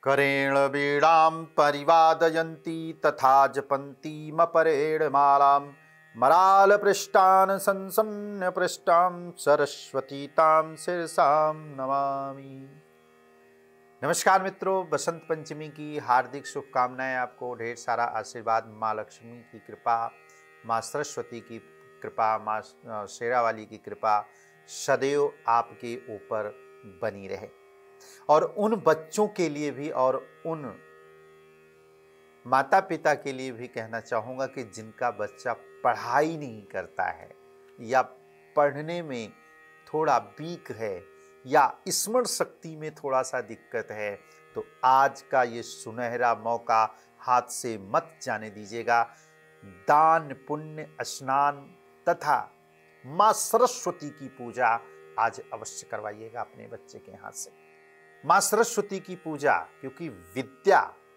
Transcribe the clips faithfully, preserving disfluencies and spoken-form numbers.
करेण वीणां परिवादयन्ती तथा जपन्तीमपरेण मालां मरालपृष्ठान् संसन्नपृष्ठां सरस्वती तां शिरसां नमामि। नमस्कार मित्रों, बसंत पंचमी की हार्दिक शुभकामनाएं। आपको ढेर सारा आशीर्वाद, माँ लक्ष्मी की कृपा, माँ सरस्वती की कृपा, माँ शेरावाली की कृपा सदैव आपके ऊपर बनी रहे। और उन बच्चों के लिए भी और उन माता पिता के लिए भी कहना चाहूँगा कि जिनका बच्चा पढ़ाई नहीं करता है या पढ़ने में थोड़ा वीक है या स्मरण शक्ति में थोड़ा सा दिक्कत है, तो आज का ये सुनहरा मौका हाथ से मत जाने दीजिएगा। दान, पुण्य, स्नान तथा माँ सरस्वती की पूजा आज अवश्य करवाइएगा अपने बच्चे के हाथ से। माँ सरस्वती की पूजा, क्योंकि विद्या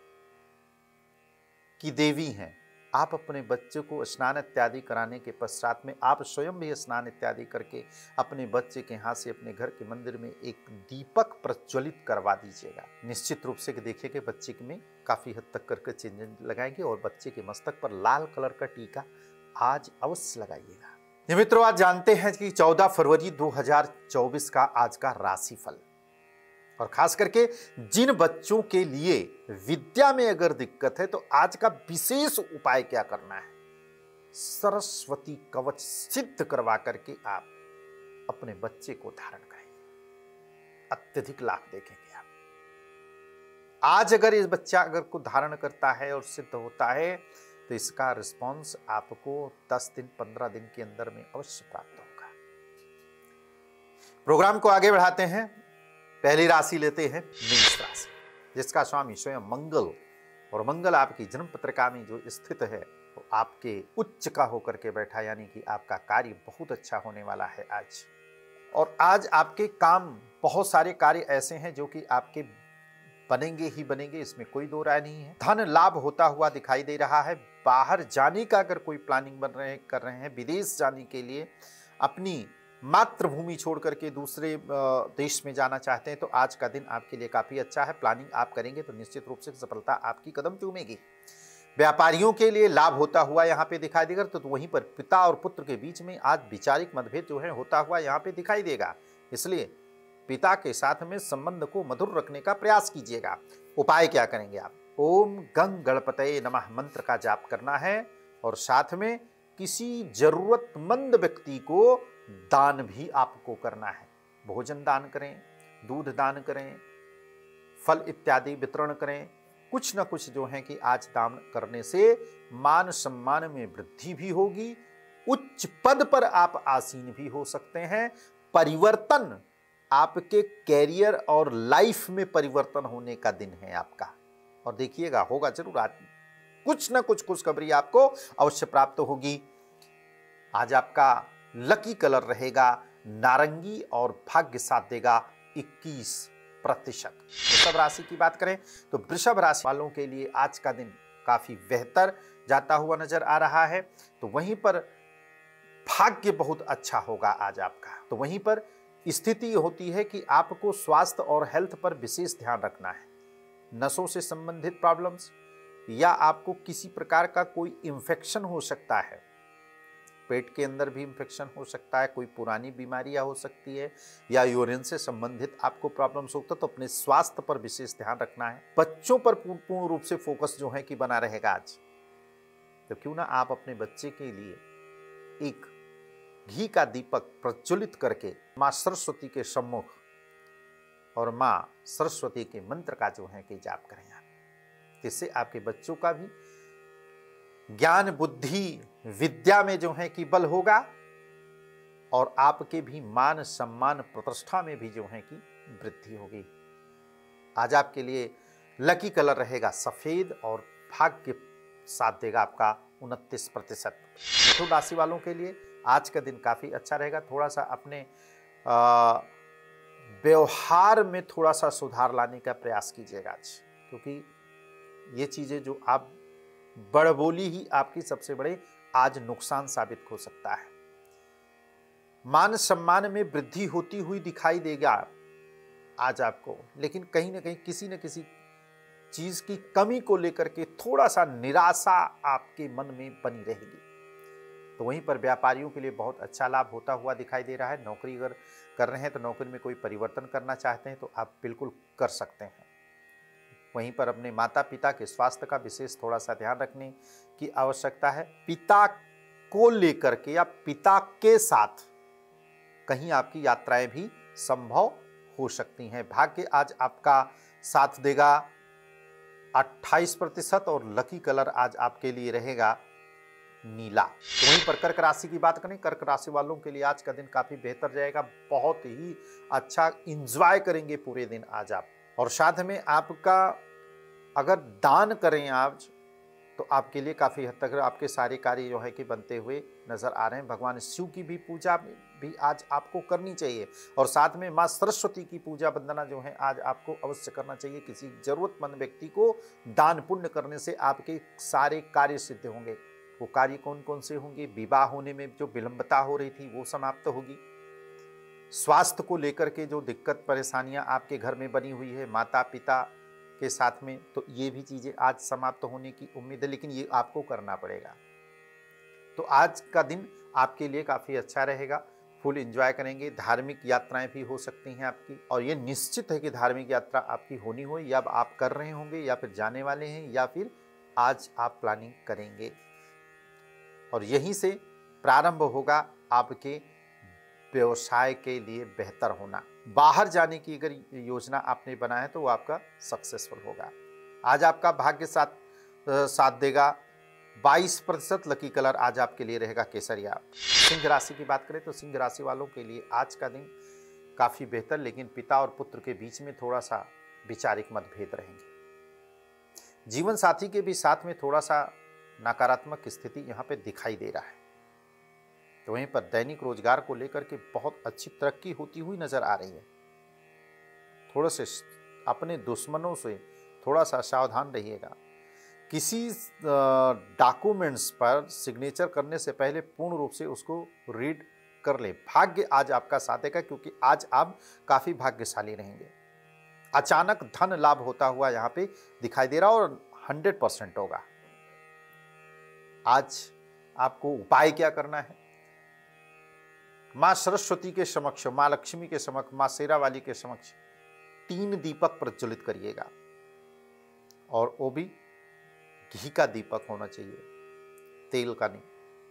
की देवी हैं। आप अपने बच्चे को स्नान इत्यादि कराने के पश्चात में आप स्वयं भी स्नान इत्यादि करके अपने बच्चे के हाथ से अपने घर के मंदिर में एक दीपक प्रज्वलित करवा दीजिएगा। निश्चित रूप से देखिए कि बच्चे में काफी हद तक करके चिन्ह लगाएंगे और बच्चे के मस्तक पर लाल कलर का टीका आज अवश्य लगाइएगा। मित्रों, आज जानते हैं कि चौदह फरवरी दो हजार चौबीस का आज का राशिफल, और खास करके जिन बच्चों के लिए विद्या में अगर दिक्कत है तो आज का विशेष उपाय क्या करना है। सरस्वती कवच सिद्ध करवा करके आप अपने बच्चे को धारण करेंगे, अत्यधिक लाभ देखेंगे आप। आज अगर इस बच्चा अगर को धारण करता है और सिद्ध होता है तो इसका रिस्पॉन्स आपको दस दिन पंद्रह दिन के अंदर में अवश्य प्राप्त होगा। प्रोग्राम को आगे बढ़ाते हैं। पहली राशि लेते हैं मेष राशि, जिसका स्वामी स्वयं मंगल, और मंगल आपकी जन्म पत्रिका में जो स्थित है वो तो आपके उच्च का होकर के बैठा, यानी कि आपका कार्य बहुत अच्छा होने वाला है आज। और आज आपके काम, बहुत सारे कार्य ऐसे हैं जो कि आपके बनेंगे ही बनेंगे, इसमें कोई दो राय नहीं है। धन लाभ होता हुआ दिखाई दे रहा है। बाहर जाने का अगर कोई प्लानिंग बन रहे कर रहे हैं, विदेश जाने के लिए, अपनी मातृभूमि छोड़ करके दूसरे देश में जाना चाहते हैं, तो आज का दिन आपके लिए काफी अच्छा है। प्लानिंग आप करेंगे तो निश्चित रूप से सफलता आपकी कदम चूमेगी। व्यापारियों के लिए लाभ होता हुआ यहाँ पे दिखाई देगा, तो, तो वहीं पर पिता और पुत्र के बीच में आज वैचारिक मतभेद जो है होता हुआ यहाँ पे दिखाई देगा। इसलिए पिता के साथ में संबंध को मधुर रखने का प्रयास कीजिएगा। उपाय क्या करेंगे आप? ओम गंग गणपतये नमः मंत्र का जाप करना है, और साथ में किसी जरूरतमंद व्यक्ति को दान भी आपको करना है। भोजन दान करें, दूध दान करें, फल इत्यादि वितरण करें। कुछ न कुछ जो है कि आज दान करने से मान सम्मान में वृद्धि भी होगी, उच्च पद पर आप आसीन भी हो सकते हैं। परिवर्तन, आपके कैरियर और लाइफ में परिवर्तन होने का दिन है आपका, और देखिएगा होगा जरूर। आज कुछ न कुछ खुशखबरी आपको अवश्य प्राप्त होगी। आज आपका लकी कलर रहेगा नारंगी और भाग्य साथ देगा इक्कीस प्रतिशत। वृषभ राशि की बात करें तो वृषभ राशि वालों के लिए आज का दिन काफी बेहतर जाता हुआ नजर आ रहा है। तो वहीं पर भाग्य बहुत अच्छा होगा आज आपका। तो वहीं पर स्थिति होती है कि आपको स्वास्थ्य और हेल्थ पर विशेष ध्यान रखना है। नसों से संबंधित प्रॉब्लम्स, या आपको किसी प्रकार का कोई इंफेक्शन हो सकता है, पेट के अंदर भी इंफेक्शन हो सकता है, कोई पुरानी बीमारियां हो सकती है, या यूरिन से संबंधित आपको प्रॉब्लम्स होता है, तो अपने स्वास्थ्य पर विशेष ध्यान रखना है। बच्चों पर पूर्ण रूप से फोकस जो है कि बना रहेगा आज। तो क्यों ना आप अपने बच्चे के लिए एक घी का दीपक प्रज्वलित करके माँ सरस्वती के सम्मुख और माँ सरस्वती के मंत्र का जो है कि जाप करें आप। जिससे आपके बच्चों का भी ज्ञान, बुद्धि, विद्या में जो है कि बल होगा, और आपके भी मान सम्मान प्रतिष्ठा में भी जो है कि वृद्धि होगी। आज आपके लिए लकी कलर रहेगा सफेद, और भाग्य साथ देगा आपका उनतीस प्रतिशत। मिथुन राशि वालों के लिए आज का दिन काफी अच्छा रहेगा। थोड़ा सा अपने व्यवहार में थोड़ा सा सुधार लाने का प्रयास कीजिएगा आज, क्योंकि ये चीजें जो आप बड़बोली ही आपकी सबसे बड़े आज नुकसान साबित हो सकता है। मान सम्मान में वृद्धि होती हुई दिखाई देगा आज आपको, लेकिन कहीं ना कहीं किसी न किसी चीज की कमी को लेकर के थोड़ा सा निराशा आपके मन में बनी रहेगी। तो वहीं पर व्यापारियों के लिए बहुत अच्छा लाभ होता हुआ दिखाई दे रहा है। नौकरी अगर कर रहे हैं तो नौकरी में कोई परिवर्तन करना चाहते हैं तो आप बिल्कुल कर सकते हैं। वहीं पर अपने माता पिता के स्वास्थ्य का विशेष थोड़ा सा ध्यान रखने की आवश्यकता है। पिता को लेकर के या पिता के साथ कहीं आपकी यात्राएं भी संभव हो सकती हैं। भाग्य आज आपका साथ देगा अट्ठाईस प्रतिशत और लकी कलर आज आपके लिए रहेगा नीला। तो वहीं पर कर्क राशि की बात करें, कर्क राशि वालों के लिए आज का दिन काफी बेहतर जाएगा। बहुत ही अच्छा इंजॉय करेंगे पूरे दिन आज आप। और साथ में आपका अगर दान करें आज तो आपके लिए काफी हद तक आपके सारे कार्य जो है कि बनते हुए नजर आ रहे हैं। भगवान शिव की भी पूजा भी आज आपको करनी चाहिए और साथ में मां सरस्वती की पूजा वंदना जो है आज आपको अवश्य करना चाहिए। किसी जरूरतमंद व्यक्ति को दान पुण्य करने से आपके सारे कार्य सिद्ध होंगे। वो कार्य कौन कौन से होंगे? विवाह होने में जो विलंबता हो रही थी वो समाप्त होगी। स्वास्थ्य को लेकर के जो दिक्कत परेशानियां आपके घर में बनी हुई है माता पिता के साथ में, तो ये भी चीजें आज समाप्त होने की उम्मीद है, लेकिन ये आपको करना पड़ेगा। तो आज का दिन आपके लिए काफी अच्छा रहेगा। फुल एंजॉय करेंगे। धार्मिक यात्राएं भी हो सकती हैं आपकी और ये निश्चित है कि धार्मिक यात्रा आपकी होनी हो, या आप कर रहे होंगे या फिर जाने वाले हैं या फिर आज आप प्लानिंग करेंगे। और यहीं से प्रारंभ होगा आपके व्यवसाय के लिए बेहतर होना। बाहर जाने की अगर योजना आपने बनाया है तो वो आपका सक्सेसफुल होगा। आज आपका भाग्य साथ साथ देगा बाईस प्रतिशत। लकी कलर आज आपके लिए रहेगा केसरिया। सिंह राशि की बात करें तो सिंह राशि वालों के लिए आज का दिन काफी बेहतर, लेकिन पिता और पुत्र के बीच में थोड़ा सा वैचारिक मतभेद रहेंगे। जीवन साथी के भी साथ में थोड़ा सा नकारात्मक स्थिति यहाँ पे दिखाई दे रहा है। तो वहीं पर दैनिक रोजगार को लेकर के बहुत अच्छी तरक्की होती हुई नजर आ रही है। थोड़ा से अपने दुश्मनों से थोड़ा सा सावधान रहिएगा। किसी डॉक्यूमेंट्स पर सिग्नेचर करने से पहले पूर्ण रूप से उसको रीड कर ले। भाग्य आज आपका साथ देगा क्योंकि आज आप काफी भाग्यशाली रहेंगे। अचानक धन लाभ होता हुआ यहाँ पे दिखाई दे रहा और हंड्रेड परसेंट होगा। आज आपको उपाय क्या करना है? मां सरस्वती के समक्ष, मां लक्ष्मी के समक्ष, मां शेरावाली के समक्ष तीन दीपक प्रज्वलित करिएगा और वो भी घी का दीपक होना चाहिए, तेल का नहीं।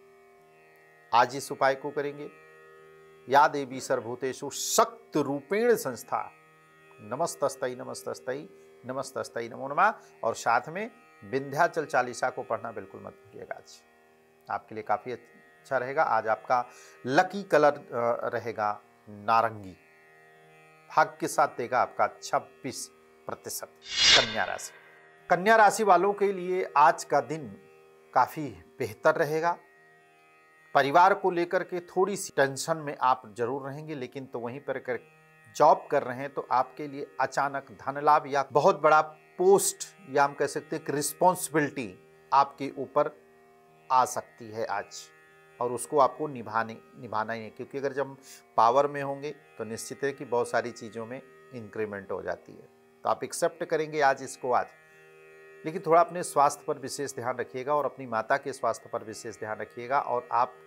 आज इस उपाय को करेंगे। या देवी सर्वभूतेषु शक्ति रूपेण संस्था नमस्तस्तै नमस्तस्तै नमस्तस्तै नमो नमः। और साथ में विंध्याचल चालीसा को पढ़ना बिल्कुल मत भूलिएगा। आज आपके लिए काफी अच्छा रहेगा। आज आपका लकी कलर रहेगा नारंगी। भाग्य के साथ देगा आपका छब्बीस प्रतिशत। कन्या राशि, कन्या राशि वालों के लिए आज का दिन काफी बेहतर रहेगा। परिवार को लेकर के थोड़ी सी टेंशन में आप जरूर रहेंगे, लेकिन तो वहीं पर कर जॉब कर रहे हैं तो आपके लिए अचानक धन लाभ या बहुत बड़ा पोस्ट या हम कह सकते हैं कि रिस्पॉन्सिबिलिटी आपके ऊपर आ सकती है आज, और उसको आपको निभाने निभाना ही है। क्योंकि अगर जब पावर में होंगे तो निश्चित है कि बहुत सारी चीज़ों में इंक्रीमेंट हो जाती है, तो आप एक्सेप्ट करेंगे आज इसको आज। लेकिन थोड़ा अपने स्वास्थ्य पर विशेष ध्यान रखिएगा और अपनी माता के स्वास्थ्य पर विशेष ध्यान रखिएगा। और आप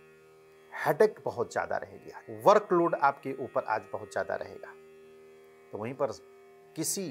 हेडेक बहुत ज़्यादा रहेगी, वर्कलोड आपके ऊपर आज बहुत ज़्यादा रहेगा। तो वहीं पर किसी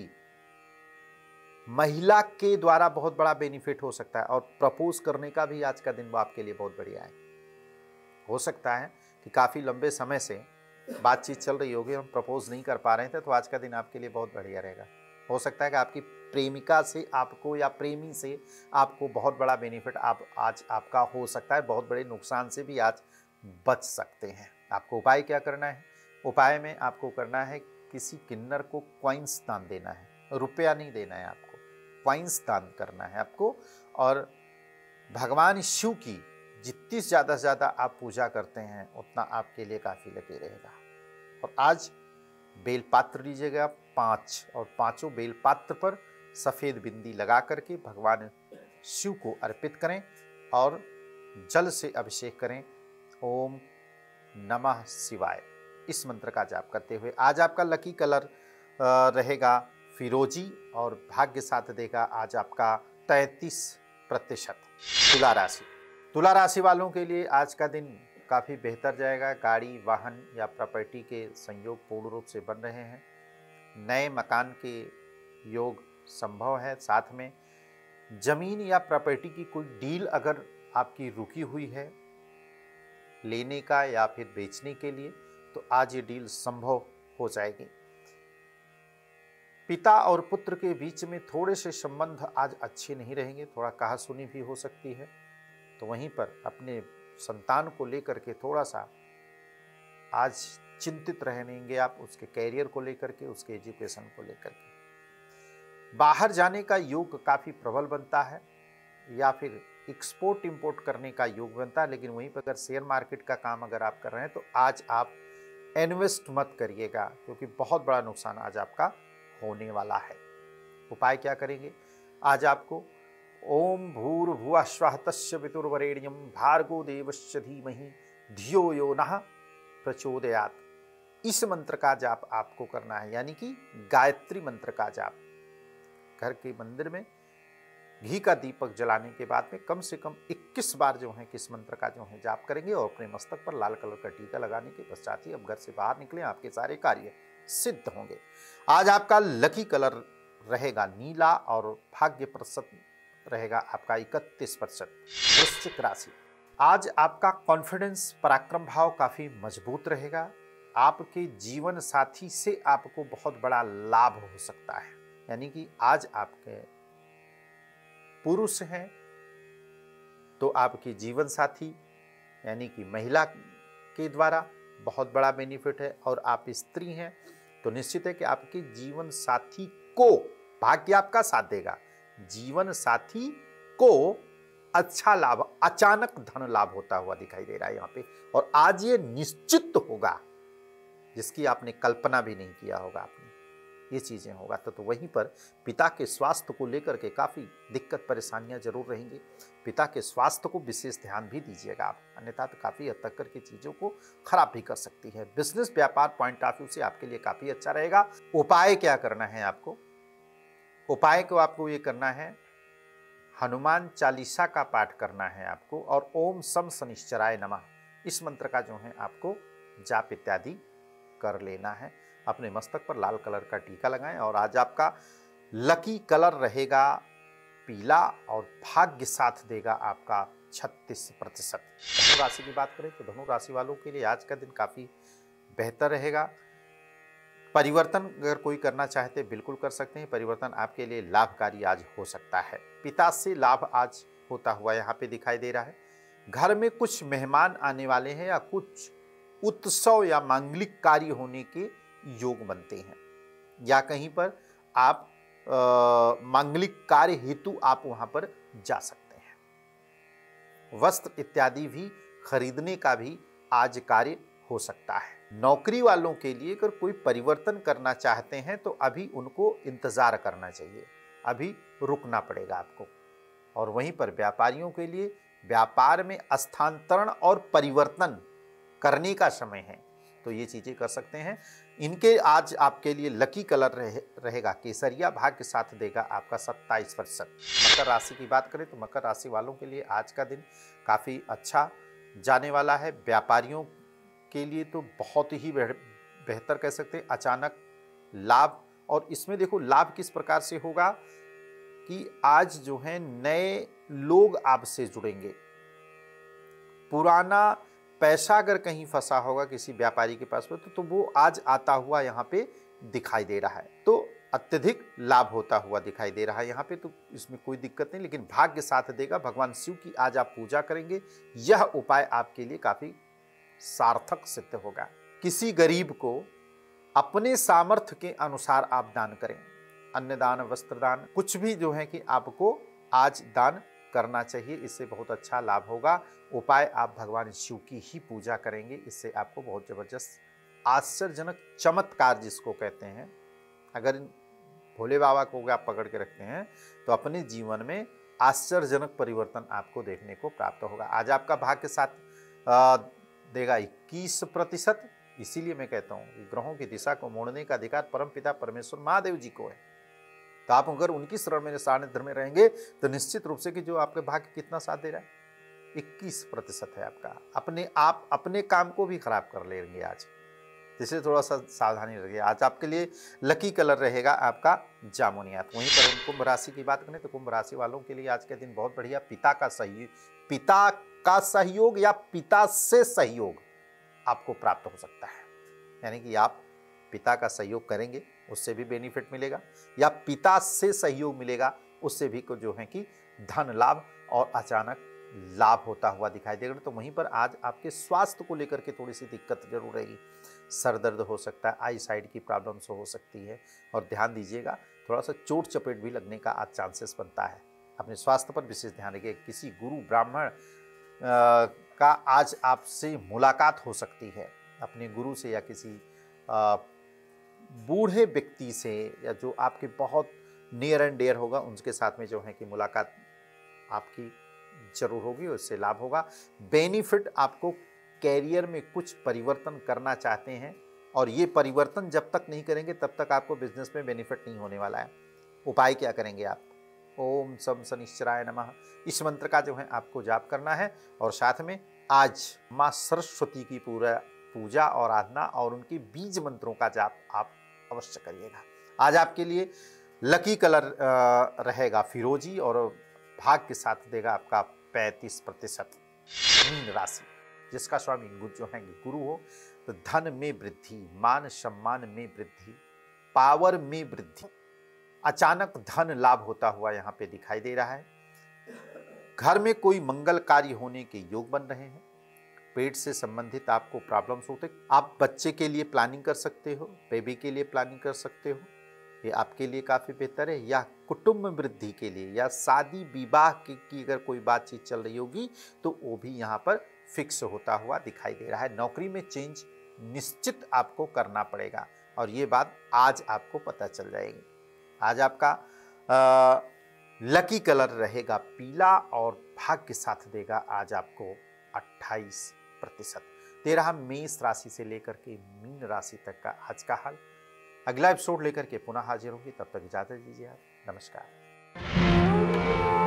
महिला के द्वारा बहुत बड़ा बेनिफिट हो सकता है और प्रपोज करने का भी आज का दिन वो आपके लिए बहुत बढ़िया है। हो सकता है कि काफ़ी लंबे समय से बातचीत चल रही होगी, हम प्रपोज नहीं कर पा रहे थे, तो आज का दिन आपके लिए बहुत बढ़िया रहेगा। हो सकता है कि आपकी प्रेमिका से आपको या प्रेमी से आपको बहुत बड़ा बेनिफिट आप आज आपका हो सकता है। बहुत बड़े नुकसान से भी आज बच सकते हैं। आपको उपाय क्या करना है? उपाय में आपको करना है किसी किन्नर को कॉइन्स दान देना है, रुपया नहीं देना है आपको, कॉइन्स दान करना है आपको। और भगवान शिव की जितनी ज़्यादा से ज़्यादा आप पूजा करते हैं उतना आपके लिए काफ़ी लगे रहेगा। और आज बेलपात्र लीजिएगा पाँच, और पांचों बेलपात्र पर सफ़ेद बिंदी लगा करके भगवान शिव को अर्पित करें और जल से अभिषेक करें। ओम नमः शिवाय, इस मंत्र का जाप करते हुए। आज आपका लकी कलर रहेगा फिरोजी और भाग्य साथ देगा आज आपका तैंतीस प्रतिशत। तुला राशि, तुला राशि वालों के लिए आज का दिन काफ़ी बेहतर जाएगा। गाड़ी, वाहन या प्रॉपर्टी के संयोग पूर्ण रूप से बन रहे हैं। नए मकान के योग संभव है। साथ में जमीन या प्रॉपर्टी की कोई डील अगर आपकी रुकी हुई है लेने का या फिर बेचने के लिए, तो आज ये डील संभव हो जाएगी। पिता और पुत्र के बीच में थोड़े से संबंध आज अच्छे नहीं रहेंगे, थोड़ा कहासुनी भी हो सकती है। तो वहीं पर अपने संतान को लेकर के थोड़ा सा आज चिंतित रहेंगे आप, उसके कैरियर को लेकर के, उसके एजुकेशन को लेकर के। बाहर जाने का योग काफ़ी प्रबल बनता है या फिर एक्सपोर्ट इंपोर्ट करने का योग बनता है। लेकिन वहीं पर अगर शेयर मार्केट का काम अगर आप कर रहे हैं तो आज आप इन्वेस्ट मत करिएगा, क्योंकि बहुत बड़ा नुकसान आज आपका होने वाला है। उपाय क्या करेंगे? आज आपको ओम भूर्भुवः स्वः तस्य वितुर्वरेण्यं भार्गो देवस्य धीमहि धियो यो नः प्रचोदयात्, इस मंत्र का जाप आपको करना है, यानी कि गायत्री मंत्र का जाप। घर के मंदिर में घी का दीपक जलाने के बाद में कम से कम इक्कीस बार जो है किस मंत्र का जो है जाप करेंगे और अपने मस्तक पर लाल कलर का टीका लगाने के पश्चात ही अब घर से बाहर निकले, आपके सारे कार्य सिद्ध होंगे। आज आपका लकी कलर रहेगा नीला और भाग्य प्रतिशत रहेगा आपका इकतीस प्रतिशत। वृश्चिक राशि, आज आपका कॉन्फिडेंस, पराक्रम भाव काफी मजबूत रहेगा। आपके जीवन साथी से आपको बहुत बड़ा लाभ हो सकता है, यानी कि आज आपके पुरुष हैं तो आपकी जीवन साथी यानी कि महिला के द्वारा बहुत बड़ा बेनिफिट है, और आप स्त्री हैं तो निश्चित है कि आपके जीवन साथी को, भाग्य आपका साथ देगा, जीवन साथी को अच्छा लाभ, अचानक धन लाभ होता हुआ दिखाई दे रहा है यहाँ पे। और आज ये निश्चित होगा जिसकी आपने कल्पना भी नहीं किया होगा आपने, ये चीजें होगा। तो, तो वहीं पर पिता के स्वास्थ्य को लेकर के काफी दिक्कत परेशानियां जरूर रहेंगी। पिता के स्वास्थ्य को विशेष ध्यान भी दीजिएगा आप, अन्यथा तो काफी हद तक करके चीजों को खराब भी कर सकती है। बिजनेस व्यापार पॉइंट ऑफ व्यू से आपके लिए काफी अच्छा रहेगा। उपाय क्या करना है आपको? उपाय को आपको ये करना है, हनुमान चालीसा का पाठ करना है आपको, और ओम सम शनिश्चराय नमः, इस मंत्र का जो है आपको जाप इत्यादि कर लेना है। अपने मस्तक पर लाल कलर का टीका लगाएं। और आज आपका लकी कलर रहेगा पीला और भाग्य साथ देगा आपका छत्तीस प्रतिशत। धनु राशि की बात करें तो धनु राशि वालों के लिए आज का दिन काफी बेहतर रहेगा। परिवर्तन अगर कोई करना चाहते बिल्कुल कर सकते हैं। परिवर्तन आपके लिए लाभकारी आज हो सकता है। पिता से लाभ आज होता हुआ यहाँ पे दिखाई दे रहा है। घर में कुछ मेहमान आने वाले हैं या कुछ उत्सव या मांगलिक कार्य होने के योग बनते हैं, या कहीं पर आप मांगलिक कार्य हेतु आप वहां पर जा सकते हैं। वस्त्र इत्यादि भी खरीदने का भी आज कार्य हो सकता है। नौकरी वालों के लिए अगर कोई परिवर्तन करना चाहते हैं तो अभी उनको इंतजार करना चाहिए, अभी रुकना पड़ेगा आपको। और वहीं पर व्यापारियों के लिए व्यापार में स्थानांतरण और परिवर्तन करने का समय है, तो ये चीजें कर सकते हैं। इनके आज आपके लिए लकी कलर रहे, रहेगा केसरिया, भाग्य साथ देगा आपका सत्ताईस प्रतिशत। मकर राशि की बात करें तो मकर राशि वालों के लिए आज का दिन काफी अच्छा जाने वाला है। व्यापारियों के लिए तो बहुत ही बेहतर कह सकते हैं, अचानक लाभ। और इसमें देखो लाभ किस प्रकार से होगा कि आज जो है नए लोग आपसे जुड़ेंगे। पुराना पैसा अगर कहीं फंसा होगा किसी व्यापारी के पास में तो, तो वो आज आता हुआ यहाँ पे दिखाई दे रहा है, तो अत्यधिक लाभ होता हुआ दिखाई दे रहा है यहाँ पे, तो इसमें कोई दिक्कत नहीं। लेकिन भाग्य साथ देगा। भगवान शिव की आज आप पूजा करेंगे, यह उपाय आपके लिए काफी सार्थक सिद्ध होगा। किसी गरीब को अपने सामर्थ्य के अनुसार आप दान करें, अन्नदान, वस्त्रदान, कुछ भी जो है कि आपको आज दान करना चाहिए, इससे बहुत अच्छा लाभ होगा। उपाय आप भगवान शिव की ही पूजा करेंगे, इससे आपको बहुत जबरदस्त आश्चर्यजनक चमत्कार जिसको कहते हैं, अगर भोले बाबा को आप पकड़ के रखते हैं तो अपने जीवन में आश्चर्यजनक परिवर्तन आपको देखने को प्राप्त होगा। आज आपका भाग्य साथ देगा इक्कीस प्रतिशत। इसीलिए मैं कहता हूँ कि ग्रहों की दिशा को मोड़ने का अधिकार परमपिता परमेश्वर महादेव जी को है। तो आप अगर उनकी शरण में सानिध्य में रहेंगे तो निश्चित रूप से कि जो आपके भाग्य कितना साथ दे रहा है, इक्कीस प्रतिशत है आपका। अपने आप अपने काम को भी खराब कर लेंगे आज, जिससे थोड़ा सा सावधानी रखिए। आज आपके लिए लकी कलर रहेगा आपका जामुनियात। वहीं पर कुंभ राशि की बात करें तो कुंभ राशि वालों के लिए आज के दिन बहुत बढ़िया। पिता का सहयोग पिता का सहयोग या पिता से सहयोग आपको प्राप्त हो सकता है, यानी कि आप पिता का सहयोग करेंगे उससे भी बेनिफिट मिलेगा, या पिता से सहयोग मिलेगा उससे भी को जो है कि धन लाभ और अचानक लाभ होता हुआ दिखाई देगा। तो वहीं पर आज आपके स्वास्थ्य को लेकर के थोड़ी सी दिक्कत जरूर रहेगी। सर दर्द हो सकता है, आई साइड की प्रॉब्लम्स हो सकती है, और ध्यान दीजिएगा थोड़ा सा चोट चपेट भी लगने का आज चांसेस बनता है। अपने स्वास्थ्य पर विशेष ध्यान रखिए। किसी गुरु ब्राह्मण का आज आपसे मुलाकात हो सकती है, अपने गुरु से या किसी बूढ़े व्यक्ति से, या जो आपके बहुत नियर एंड डियर होगा उनके साथ में जो है कि मुलाकात आपकी जरूर होगी, उससे लाभ होगा। बेनिफिट आपको कैरियर में कुछ परिवर्तन करना चाहते हैं, और ये परिवर्तन जब तक नहीं करेंगे तब तक आपको बिजनेस में बेनिफिट नहीं होने वाला है। उपाय क्या करेंगे आप? ओम सम शनिश्चराय नमः, इस मंत्र का जो है आपको जाप करना है। और साथ में आज माँ सरस्वती की पूरा पूजा और आराधना और उनके बीज मंत्रों का जाप आप अवश्य करिएगा। आज आपके लिए लकी कलर रहेगा फिरोजी, और भाग्य के साथ देगा आपका पैंतीस प्रतिशत। मीन राशि, जिसका स्वामी जो है गुरु हो, तो धन में वृद्धि, मान सम्मान में वृद्धि, पावर में वृद्धि, अचानक धन लाभ होता हुआ यहाँ पे दिखाई दे रहा है। घर में कोई मंगल कार्य होने के योग बन रहे हैं। पेट से संबंधित आपको प्रॉब्लम्स होते, आप बच्चे के लिए प्लानिंग कर सकते हो, बेबी के लिए प्लानिंग कर सकते हो, ये आपके लिए काफ़ी बेहतर है। या कुटुंब वृद्धि के लिए या शादी विवाह की, की अगर कोई बातचीत चल रही होगी तो वो भी यहाँ पर फिक्स होता हुआ दिखाई दे रहा है। नौकरी में चेंज निश्चित आपको करना पड़ेगा, और ये बात आज आपको पता चल जाएगी। आज आपका आ, लकी कलर रहेगा पीला, और भाग्य के साथ देगा आज आपको अट्ठाईस प्रतिशत। तेरह मेष राशि से लेकर के मीन राशि तक का आज का हाल। अगला एपिसोड लेकर के पुनः हाजिर होंगे, तब तक इजाजत दीजिए आप। नमस्कार।